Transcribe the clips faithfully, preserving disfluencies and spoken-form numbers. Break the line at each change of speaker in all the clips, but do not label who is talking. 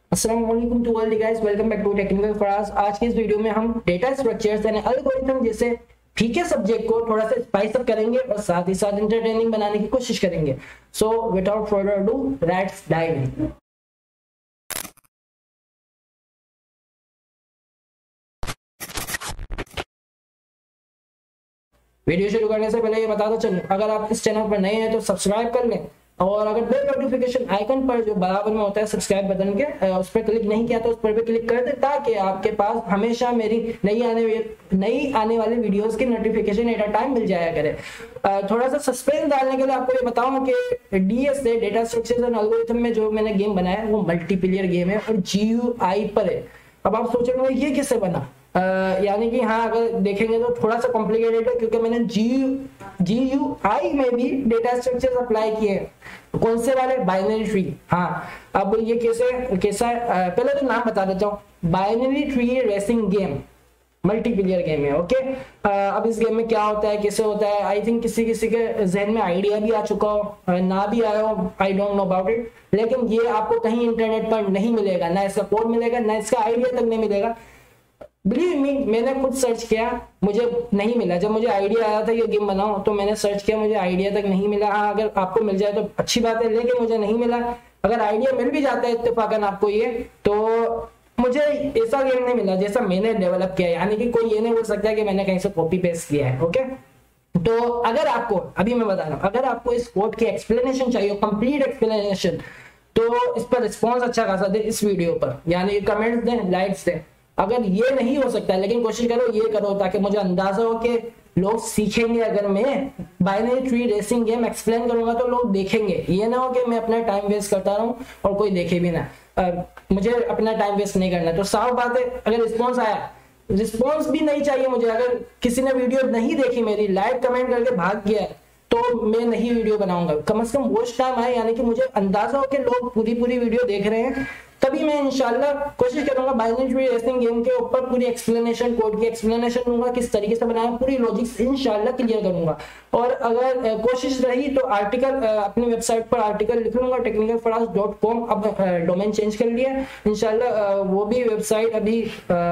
अस्सलाम वालेकुम to all the guys, welcome back to technical Faraz. आज की इस वीडियो में हम डेटा स्ट्रक्चर्स एंड एल्गोरिथम जैसे फीके सब्जेक्ट को थोड़ा सा स्पाइस अप करेंगे और साथ ही साथ एंटरटेनिंग बनाने की कोशिश करेंगे। So without further ado, let's dive in. Video शुरू करने से पहले ये बताता चलूं, अगर आप इस चैनल पर नए हैं तो सब्सक्राइब कर लें और अगर बेल नोटिफिकेशन आइकन पर जो बराबर में होता है सब्सक्राइब बटन के, उस पर क्लिक नहीं किया तो उस पर भी क्लिक कर दे ताकि आपके पास हमेशा मेरी नई आने नई आने वाली वीडियोस की नोटिफिकेशन एट अ टाइम मिल जाया करे। थोड़ा सा सस्पेंस डालने के लिए आपको ये बताऊं कि डीएस से डेटा स्ट्रक्चर्स एंड एल्गोरिथम में जो मैंने गेम बनाया है वो मल्टीप्लेयर गेम है और जीयूआई पर है। अब आप सोचेंगे ये किससे बना, Uh, यानी कि हाँ, अगर देखेंगे तो थोड़ा सा कॉम्प्लिकेटेड है क्योंकि मैंने जी जी यू आई में भी डेटा स्ट्रक्चर्स अप्लाई किए हैं। कौन से वाले? Binary tree. हाँ, अब ये कैसे कैसा है, uh, पहले तो नाम बता देता हूँ। Binary tree racing game multiplayer game है। ओके, uh, अब इस गेम में क्या होता है, कैसे होता है, आई थिंक किसी किसी के जहन में आइडिया भी आ चुका हो, uh, ना भी आया हो, I don't know about it. लेकिन ये आपको कहीं इंटरनेट पर नहीं मिलेगा, ना इसका कोड मिलेगा, ना इसका आइडिया तक नहीं मिलेगा। बिलीव मी, मैंने खुद सर्च किया, मुझे नहीं मिला। जब मुझे आइडिया आया था ये गेम बनाऊं तो मैंने सर्च किया, मुझे आइडिया तक नहीं मिला। हाँ, अगर आपको मिल जाए तो अच्छी बात है, लेकिन मुझे नहीं मिला। अगर आइडिया मिल भी जाता है इत्तेफाकन आपको ये, तो मुझे ऐसा गेम नहीं मिला जैसा मैंने डेवलप किया। यानी कि कोई ये नहीं बोल सकता कि मैंने कहीं से कॉपी पेस्ट किया है। ओके, तो अगर आपको, अभी मैं बता रहा हूँ, अगर आपको इस कोड की एक्सप्लेनेशन चाहिए, कंप्लीट एक्सप्लेनेशन, तो इस पर रिस्पॉन्स अच्छा खासा दे इस वीडियो पर, यानी कमेंट्स दें, लाइक्स दें। अगर ये नहीं हो सकता है, लेकिन कोशिश करो ये करो ताकि मुझे अंदाजा हो कि लोग सीखेंगे। अगर मैं binary tree racing game explain करूंगा तो लोग देखेंगे, ये ना हो कि मैं अपना टाइम वेस्ट करता रहूं और कोई देखे भी ना। आ, मुझे अपना टाइम वेस्ट नहीं करना। तो साफ बात है, अगर रिस्पॉन्स आया, रिस्पॉन्स भी नहीं चाहिए मुझे। अगर किसी ने वीडियो नहीं देखी मेरी, लाइक कमेंट करके भाग गया तो मैं नहीं वीडियो बनाऊंगा। कम से कम वॉच टाइम आए, यानी कि मुझे अंदाजा हो कि लोग पूरी पूरी वीडियो देख रहे हैं, तभी मैं इंशाल्लाह कोशिश करूंगा बाइनरी ट्री रेसिंग गेम के ऊपर पूरी एक्सप्लेनेशन, कोड की एक्सप्लेनेशन दूंगा, किस तरीके से बनाया, पूरी लॉजिक्स इंशाल्लाह क्लियर करूंगा। और अगर कोशिश रही तो आर्टिकल अपनी वेबसाइट पर आर्टिकल लिख लूंगा, टेक्निकल फराज डॉट कॉम। अब डोमेन चेंज कर लिया इंशाल्लाह, वो भी वेबसाइट अभी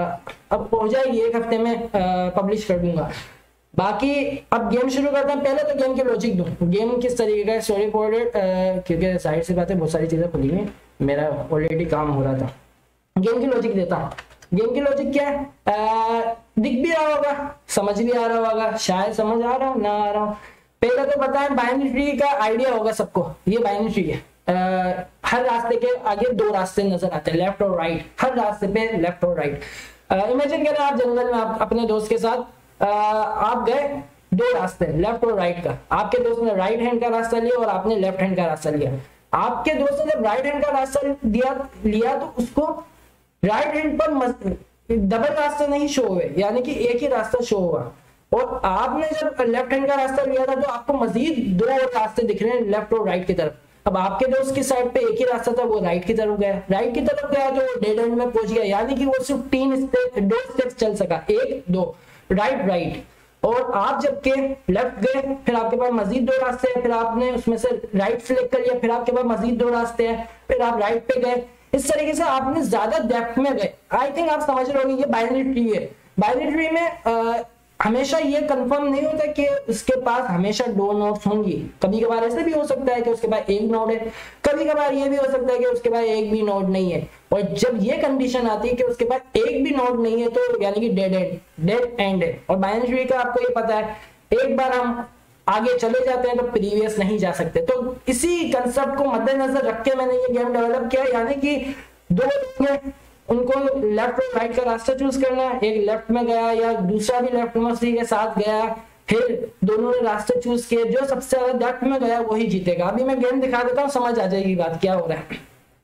अब हो जाएगी, एक हफ्ते में पब्लिश कर दूंगा। बाकी अब गेम शुरू करते हैं। पहले तो गेम की लॉजिक दूं, गेम किस तरीके का है, स्टोरी कोडेड, क्योंकि जाहिर सी बात है बहुत सारी चीजें खुली हैं, मेरा ऑलरेडी काम हो रहा था। गेम की लॉजिक देता हूँ। गेम की लॉजिक क्या है, आ, दिख भी रहा होगा, समझ भी आ रहा होगा, शायद समझ आ रहा हो ना आ रहा हो। पहले तो बताएं, बाइनरी ट्री का आइडिया होगा सबको, ये बाइनरी ट्री है। आ, हर रास्ते के आगे दो रास्ते नजर आते हैं, लेफ्ट और राइट। हर रास्ते पे लेफ्ट और राइट। इमेजिन करें आप जंगल में, आप अपने दोस्त के साथ आ, आप गए, दो रास्ते लेफ्ट और राइट का। आपके दोस्त ने राइट हैंड का रास्ता लिया और आपने लेफ्ट हैंड का रास्ता लिया। आपके दोस्त ने जब राइट हैंड का रास्ता दिया लिया तो उसको राइट हैंड पर डबल रास्ते नहीं शो हुए, यानी कि एक ही रास्ता शो हुआ। और आपने जब लेफ्ट हैंड का रास्ता लिया था तो आपको मजीद दो रास्ते दिख रहे हैं लेफ्ट और राइट की तरफ। अब आपके दोस्त की साइड पे एक ही रास्ता था, वो राइट की तरफ गया। राइट की तरफ गया तो वो डेड एंड में पहुंच गया, यानी कि वो सिर्फ तीन स्टेप दो स्टेप्स चल सका, एक दो, राइट राइट। और आप जब के लेफ्ट गए, फिर आपके पास मजीद दो रास्ते हैं, फिर आपने उसमें से राइट सिलेक्ट कर लिया, फिर आपके पास मजीद दो रास्ते हैं, फिर आप राइट पे गए। इस तरीके से आपने ज्यादा डेप्थ में गए। आई थिंक आप समझ रहे होंगे, ये बाइनरी ट्री है। बाइनरी ट्री में आ, हमेशा ये कंफर्म नहीं होता कि उसके पास हमेशा दो नोड्स होंगी। कभी कभार ऐसे भी हो सकता है कि उसके पास एक नोड है, कभी कभार ये भी हो सकता है कि उसके पास एक भी नोड नहीं है। और जब ये कंडीशन आती है कि उसके पास एक भी नोड नहीं है तो यानी कि डेड एंड डेड एंड है। और बाइनरी ट्री का आपको ये पता है, एक बार हम आगे चले जाते हैं तो प्रीवियस नहीं जा सकते। तो इसी कंसेप्ट को मद्देनजर रख के मैंने ये गेम डेवलप किया, यानी कि दो लोग हैं, उनको लेफ्ट और राइट का रास्ता चूज करना है। एक लेफ्ट में गया या दूसरा भी लेफ्ट में उसी के साथ गया, फिर दोनों ने रास्ते चूज किए, जो सबसे ज्यादा लेफ्ट में गया वही जीतेगा। अभी मैं गेम दिखा देता हूँ, समझ आ जाएगी बात क्या हो रहा है।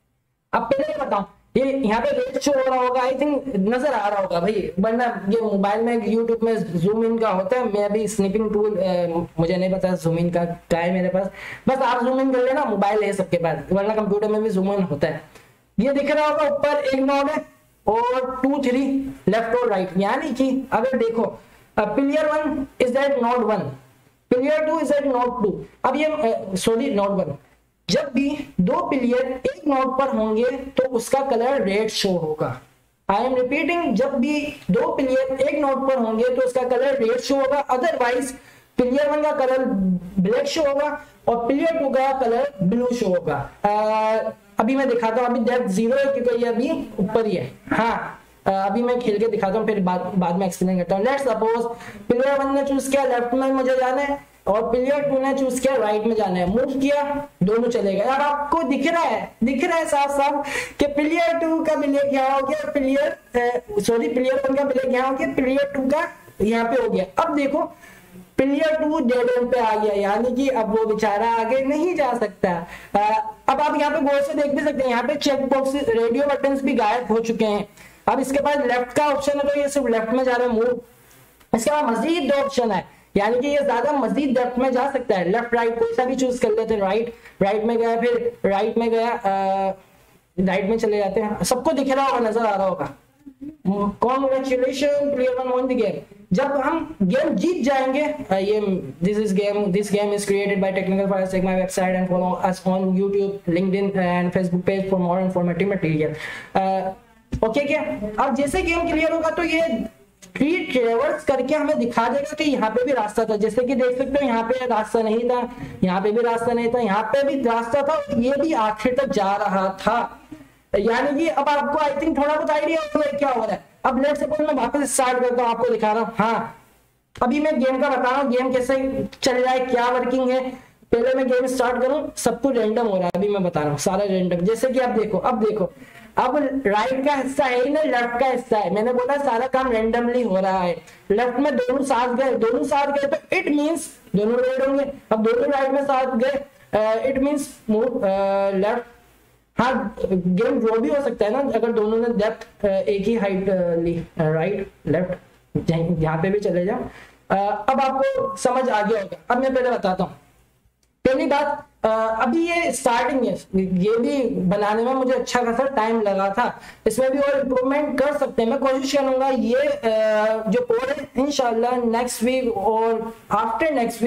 अब पहले बताऊं, ये यहाँ पे रेट शो हो रहा होगा, आई थिंक नजर आ रहा होगा भाई, वरना ये मोबाइल में यूट्यूब में जूम इन का होता है। मैं अभी स्निपिंग टूल, मुझे नहीं पता जूम इन का क्या है मेरे पास, बस आप जूम इन कर लेना, मोबाइल है सबके पास, वरना कंप्यूटर में भी जूम इन होता है। ये दिख रहा होगा, ऊपर एक नोड है और टू थ्री लेफ्ट और राइट। यानी कि अगर देखो, player one is that node one, player two is that node two. अब ये सॉरी नोड वन, जब भी दो प्लेयर एक नोड पर होंगे तो उसका कलर रेड शो होगा। आई एम रिपीटिंग, जब भी दो प्लेयर एक नोड पर होंगे तो उसका कलर रेड शो होगा, अदरवाइज प्लेयर वन का कलर ब्लैक शो होगा और प्लेयर टू का कलर ब्लू शो होगा। आ, अभी मैं दिखाता हूँ, अभी डेप्थ जीरो है क्योंकि ये अभी ऊपर ही है। हाँ, अभी मैं खेल के दिखाता हूँ, फिर बाद बाद में एक्सप्लेन करता हूँ। लेट्स सपोज प्लेयर वन ने चूज किया लेफ्ट में मुझे जाना है और प्लेयर टू ने चूज किया राइट में जाना है, मूव किया, दोनों चले गए। अब आपको दिख रहा है दिख रहा है साफ साफ कि प्लेयर टू का ब्लैक यहाँ हो गया, प्लेयर सॉरी प्लेयर वन का ब्लैक यहाँ हो गया, प्लेयर टू का यहाँ पे हो गया। अब देखो प्लेयर टू डेड एंड पे आ गया, यानी कि अब वो बेचारा आगे नहीं जा सकता। आ, अब आप यहाँ पे गौर से देख भी सकते हैं, यहाँ पे चेक बॉक्स रेडियो बटन भी गायब हो चुके हैं। अब इसके पास लेफ्ट का ऑप्शन है तो ये सिर्फ लेफ्ट में जा रहा है मूव। इसके बाद मजीद दो ऑप्शन है, यानी कि ये ज्यादा मजीद डेप्थ में जा सकता है, लेफ्ट राइट कोई सा भी चूज कर लेते हैं। राइट राइट में गया, फिर राइट में गया, राइट में चले जाते हैं। सबको दिख रहा होगा, नजर आ रहा होगा। Congratulations, player one won the game। जब हम गेम जीत जाएंगे, ये this is game this game is created by technical files, check my website and follow us on YouTube, LinkedIn and Facebook page for more informative material. Okay क्या, अब जैसे game clear होगा तो ये ट्री ट्रेवर्स करके हमें दिखा देगा कि यहाँ पे भी रास्ता था। जैसे कि देख सकते हो यहाँ पे रास्ता नहीं था, यहाँ पे भी रास्ता नहीं था, यहाँ पे भी रास्ता था, ये भी आखिर तक जा रहा था। यानी कि अब आपको आई थिंक थोड़ा बहुत आइडिया होगा क्या हो रहा है। अब लेट्स सपोज मैं वापस स्टार्ट करता हूँ, आपको दिखा रहा हूँ। हाँ, अभी मैं गेम का बता रहा हूँ, गेम कैसे चल रहा है, क्या वर्किंग है। पहले मैं गेम स्टार्ट करूँ, सब कुछ रैंडम हो रहा है, अभी मैं बता रहा हूँ सारा रैंडम। जैसे कि आप देखो, अब देखो, अब राइट का हिस्सा है ना, लेफ्ट का हिस्सा है। मैंने बोला सारा काम रैंडमली हो रहा है। लेफ्ट में दोनों साथ गए, दोनों साथ गए तो इट मींस दोनों राइट होंगे। अब दोनों राइट में साथ गए, इट मींस लेफ्ट। हाँ, गेम ड्रॉ भी हो सकता है ना अगर दोनों ने डेप्थ एक ही हाइट ली, राइट लेफ्ट यहाँ पे भी चले जाओ। अब आपको समझ आ गया होगा। अब मैं पहले बताता हूँ। पहली बात, अभी ये स्टार्टिंग है, ये भी बनाने में मुझे अच्छा खासा टाइम लगा था, इसमें भी और इम्प्रूवमेंट कर सकते हैं। मैं कोशिश करूंगा ये जो कोड है इंशाल्लाह नेक्स्ट वीक और आफ्टर नेक्स्ट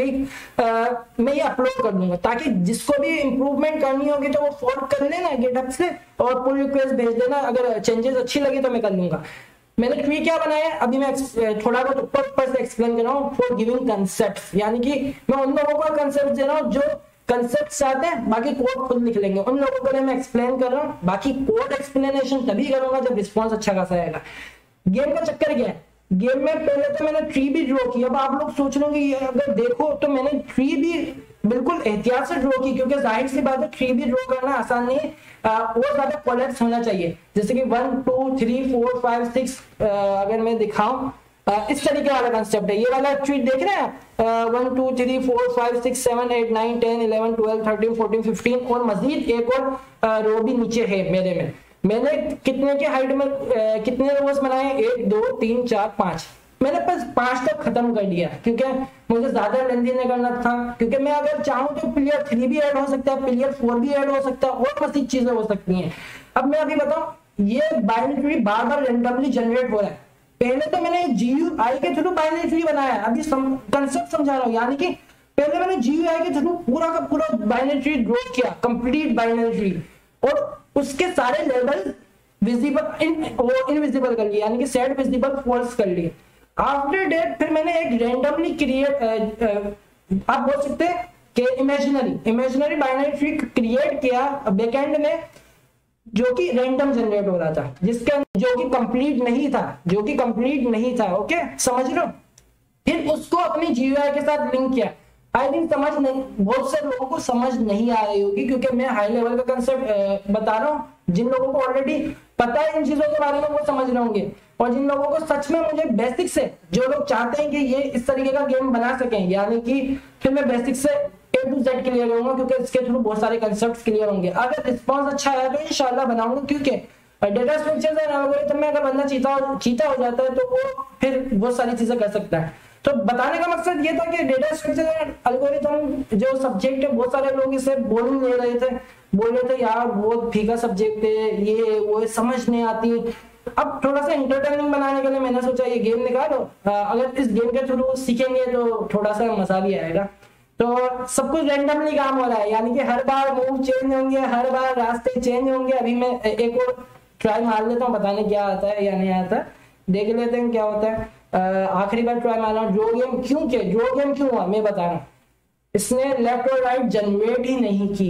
वीक मैं ये अपलोड कर दूंगा, ताकि जिसको भी इम्प्रूवमेंट करनी होगी तो वो फॉरवर्ड कर लेना गिटहब से और पुल रिक्वेस्ट भेज देना। अगर चेंजेस अच्छी लगी तो मैं कर लूंगा। मैंने ट्री क्या बनाया है अभी मैं थोड़ा बहुत ऊपर ऊपर से एक्सप्लेन कर रहा हूँ। फॉर गिविंग कंसेप्ट, यानी कि मैं उन लोगों को कंसेप्ट दे रहा हूँ जो कंसेप्ट आते हैं, बाकी कोड खुद लिख लेंगे। उन लोगों के लिए मैं एक्सप्लेन कर रहा हूँ, बाकी कोड एक्सप्लेनेशन तभी करूंगा जब रिस्पॉन्स अच्छा खासा आएगा। गेम का चक्कर क्या है, गेम में पहले तो मैंने ट्री भी ड्रॉ की। अब आप लोग सोच रहे होंगे अगर देखो तो मैंने ट्री भी बिल्कुल एहतियात से ड्रॉ की, क्योंकि जाहिर सी बात है ट्री भी ड्रॉ करना आसान नहीं है, और ज्यादा कॉलेक्ट होना चाहिए। जैसे कि one two three four five six अगर मैं दिखाऊं, इस तरीके वाला कंसेप्ट है। ये वाला ट्री देख रहे हैं, one two three four five six seven eight nine ten eleven twelve thirteen fourteen fifteen और मजीद एक और रो भी नीचे है मेरे में। मैंने कितने के हाइट में uh, कितने रोज बनाए, एक दो तीन चार पांच, मैंने बस पांच तक खत्म कर दिया क्योंकि मुझे ज्यादा लेंथी नहीं करना था। क्योंकि मैं अगर चाहूँ तो प्लेयर थ्री भी ऐड हो सकता है, प्लेयर फोर भी ऐड हो सकता है और मजीद चीजें हो सकती हैं। अब मैं अभी बताऊं, ये बाइनरी ट्री बार बार रेंडमली जनरेट हो रहा है। पहले तो मैंने जीयूआई के थ्रू बाइनरी ट्री बनाया, अभी कंसेप्ट समझा रहा हूँ। यानी कि पहले मैंने जीयूआई के थ्रू पूरा का पूरा बाइनरी ट्री ड्रॉ किया, कंप्लीट बाइनरी ट्री, और उसके सारे लेवल विजिबल इन वो इनविजिबल कर लिए, यानी कि सेट विजिबल फॉल्स कर लिए। आफ्टर डेट फिर मैंने एक रैंडमली क्रिएट, आप बोल सकते हैं कि imaginary imaginary binary tree create किया बैकएंड में, जो कि रैंडम जनरेट हो रहा था, जिसका जो कि कंप्लीट नहीं था जो कि कंप्लीट नहीं था ओके, समझ लो। फिर उसको अपनी जीयूआई के साथ लिंक किया। आई थिंक समझ नहीं, बहुत से लोगों को समझ नहीं आ रही होगी क्योंकि मैं हाई लेवल का कंसेप्ट बता रहा हूँ। जिन लोगों को ऑलरेडी पता है इन चीजों के बारे में वो समझ रहे होंगे, और जिन लोगों को सच में मुझे बेसिक से, जो लोग चाहते हैं कि ये इस तरीके का गेम बना सकें, यानी कि फिर मैं बेसिक से ए टू जेड क्लियर करूंगा क्योंकि इसके थ्रू बहुत सारे कंसेप्ट क्लियर होंगे। अगर रिस्पॉन्स अच्छा आया तो इंशाल्लाह बनाऊंगा, क्योंकि डेटा स्ट्रक्चर्स एंड एल्गोरिथम में अगर बंदा चीता चीता हो जाता है तो वो फिर बहुत सारी चीजें कर सकता है। तो बताने का मकसद ये था कि डेटा स्ट्रक्चर एंड एल्गोरिथम जो सब्जेक्ट है, बहुत सारे लोग इसे बोल नहीं ले रहे थे, बोल रहे थे यार बहुत फीका सब्जेक्ट है, ये वो समझ नहीं आती। अब थोड़ा सा एंटरटेनिंग बनाने के लिए मैंने सोचा ये गेम निकालो, अगर इस गेम के थ्रू सीखेंगे तो थोड़ा सा मजा भी आएगा। तो सब कुछ रैंडमली काम हो रहा है, यानी कि हर बार मूव चेंज होंगे, हर बार रास्ते चेंज होंगे। अभी मैं एक और ट्राई मार लेता हूँ, बताने क्या आता है या नहीं आता, देख लेते हैं क्या होता है। आखिरी बार ट्राई मार रहा हूँ। ड्रॉ गेम क्यों किया, ड्रॉ गेम क्यों हुआ मैं बता रहा हूँ। इसने लेफ्ट और राइट जनरेट ही नहीं की,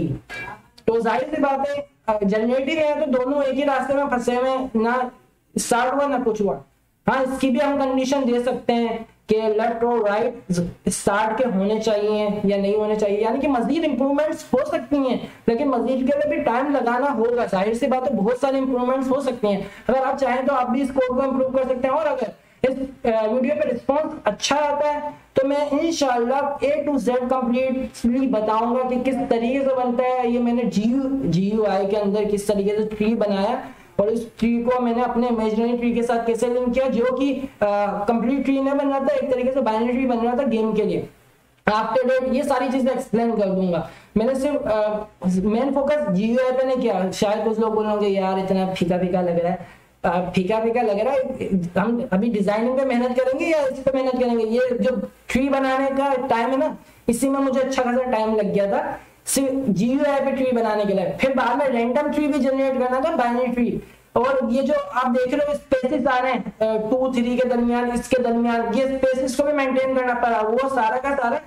तो जाहिर सी बात है जनरेट ही है, तो दोनों एक ही रास्ते में फंसे हुए, ना स्टार्ट हुआ ना कुछ हुआ। हाँ, इसकी भी हम कंडीशन दे सकते हैं कि लेफ्ट और राइट स्टार्ट के होने चाहिए या नहीं होने चाहिए, यानी कि मजीद इंप्रूवमेंट्स हो सकती हैं, लेकिन मजीद के लिए भी टाइम लगाना होगा। जाहिर सी बात है बहुत सारी इंप्रूवमेंट्स हो सकती हैं, अगर आप चाहें तो आप भी इस कोड को इंप्रूव कर सकते हैं। और अगर इस वीडियो पे रिस्पॉन्स अच्छा आता है तो मैं इंशाल्लाह ए टू जेड कंप्लीटली बताऊंगा कि किस तरीके से बनता है। ये मैंने जी जी यू आई के अंदर किस तरीके से ट्री बनाया और इस ट्री को मैंने अपने इमेजिनरी ट्री के साथ कैसे लिंक किया, जो कि कंप्लीट ट्री नहीं बन रहा था, एक तरीके से बाइनरी ट्री बन रहा था गेम के लिए। आफ्टर डेट ये सारी चीजें एक्सप्लेन कर दूंगा। मैंने सिर्फ main focus G U I पे नहीं किया। शायद कुछ लोग बोलोगे यार इतना फीका फीका लग रहा है, फीका फीका लग रहा है, हम अभी डिजाइनिंग पे मेहनत करेंगे या इस पे मेहनत करेंगे। ये जो ट्री बनाने का टाइम है ना, इसी में मुझे अच्छा खासा टाइम लग गया था सिर्फ जी यू आई पे ट्री बनाने के लिए। फिर बाद में रैंडम ट्री भी जनरेट करना था, बाइनरी ट्री। और ये जो आप देख रहे हो स्पेसेस आ रहे हैं टू थ्री के दरमियान, इसके दरमियान, ये स्पेसेस को भी मेंटेन करना पड़ा। वो सारा का सारा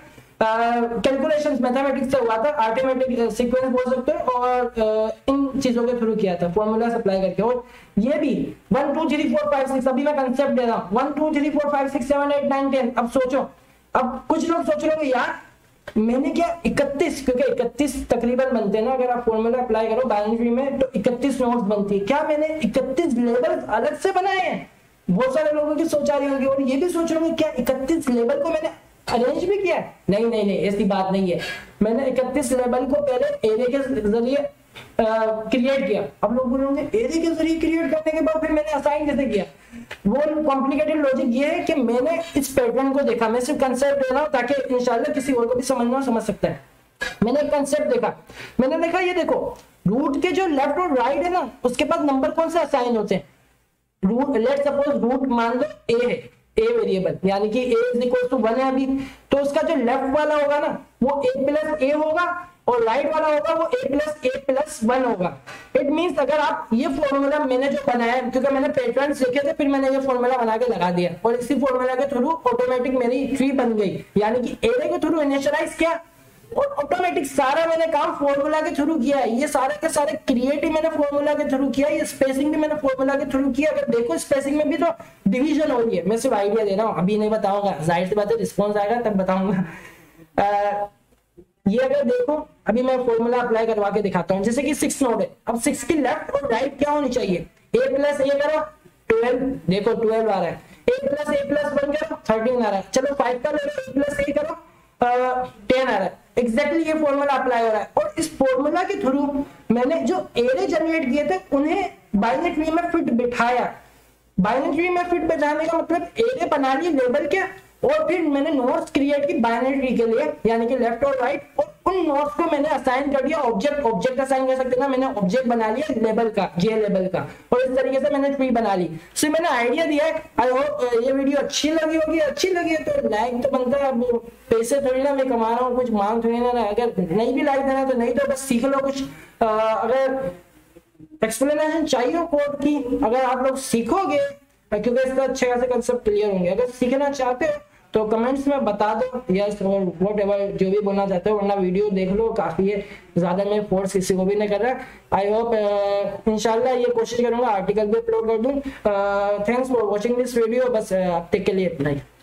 कैलकुलेशंस मैथमेटिक्स से हुआ था, आर्टिमेटिक सीक्वेंस बोल सकते हो, और uh, इन चीजों के थ्रू किया था फॉर्मूला सप्लाई करके। और ये भी one two three four five six, अभी मैं कंसेप्ट दे रहा हूँ, one two three four five six seven eight nine ten. अब सोचो, अब कुछ लोग सोच रहे हो यार मैंने क्या इकतीस, क्योंकि इकतीस तकरीबन बनते हैं ना, अगर आप फॉर्मूला अप्लाई करो बाइनरी में तो इकतीस नोट्स बनती है, क्या मैंने इकतीस लेबल अलग से बनाए हैं। बहुत सारे लोगों की सोच आ रही होगी और ये भी सोच रहे होंगे क्या इकतीस लेबल को मैंने अरेंज भी किया है। नहीं नहीं नहीं, ऐसी बात नहीं है। मैंने इकतीस लेबल को पहले एरे के जरिए क्रिएट किया। अब लोग बोलोगे एरे के जरिए क्रिएट करने के बाद फिर मैंने असाइन कैसे किया। वो कॉम्प्लिकेटेड लॉजिक ये है कि मैंने इस पैटर्न को देखा, मैं सिर्फ कंसेप्ट दे रहा हूं ताकि इंशाल्लाह किसी और को भी समझना समझ सकता है। मैंने एक कंसेप्ट देखा, मैंने देखा ये देखो रूट के जो लेफ्ट और राइट है ना, उसके पास नंबर कौन से असाइन होते हैं। रूट लेट सपोज रूट मान लो ए है, ए वेरिएबल, यानी कि A is equal to one है अभी, तो उसका जो लेफ्ट वाला होगा ना वो ए प्लस ए होगा और राइट वाला होगा वो A plus A plus one होगा। इट मींस अगर आप ये फॉर्मूला मैंने जो बनाया, क्योंकि मैंने पैटर्न्स लिखे थे, फिर मैंने ये फॉर्मूला बना के लगा दिया और इसी फॉर्मूला के थ्रू ऑटोमेटिक मेरी ट्री बन गई, यानी कि एरे के थ्रू इनिशियलाइज किया और ऑटोमेटिक सारा मैंने काम फॉर्मूला के थ्रू किया है। ये सारे के सारे क्रिएट ही मैंने फॉर्मूला के थ्रू किया, ये स्पेसिंग भी मैंने फॉर्मूला के थ्रू किया। अगर देखो स्पेसिंग में भी तो डिवीजन हो रही है, मैं सिर्फ आइडिया दे रहा हूँ, अभी नहीं बताऊंगा, जाहिर सी बात है रिस्पॉन्स आएगा तब बताऊंगा। ये अगर देखो अभी मैं फॉर्मूला अप्लाई करवा के दिखाता हूँ, जैसे कि सिक्स नोड है। अब सिक्स की लेफ्ट और राइट क्या होनी चाहिए, ए प्लस ए करो ट्वेल्व, देखो ट्वेल्व आ रहा है, A plus A plus one करो थर्टीन आ रहा है, चलो फाइव का ले लो, ए प्लस ए करो टेन आ रहा है। एग्जैक्टली ये फॉर्मूला अप्लाई हो रहा है और इस फॉर्मूला के थ्रू मैंने जो एरे जनरेट किए थे उन्हें बाइनरी ट्री में फिट बिठाया। बाइनरी ट्री में फिट बिठाने का मतलब एरे बना लिए लेबल के और फिर मैंने नोड्स क्रिएट की बाइनरी ट्री के लिए, यानी कि लेफ्ट और राइट, और उन नोड्स को मैंने असाइन कर दिया ऑब्जेक्ट। ऑब्जेक्ट असाइन कर सकते ना, मैंने ऑब्जेक्ट बना लिया लेबल का, जे लेबल का, और इस तरीके से मैंने ट्री बना ली। सिर्फ मैंने आइडिया दिया है। आई होप ये वीडियो अच्छी लगी होगी। अच्छी लगी है तो लाइक तो बनता है, अब पैसे थोड़ी ना मैं कमा रहा हूँ, कुछ मांग थोड़ी ना, अगर नहीं भी लाइक देना तो नहीं, तो बस सीख लो कुछ। आ, अगर एक्सप्लेनेशन चाहिए कोड की, अगर आप लोग सीखोगे, क्योंकि इसका अच्छे खासे कंसेप्ट क्लियर होंगे, अगर सीखना चाहते हो तो कमेंट्स में बता दो यस और व्हाट एवर जो भी बोलना चाहते हो, वरना वीडियो देख लो, काफी है, ज्यादा मैं फोर्स किसी को भी नहीं कर रहा। आई होप इंशाल्लाह ये कोशिश करूंगा आर्टिकल भी अपलोड कर दूं। Thanks for watching this video. बस अब तक के लिए इतना ही।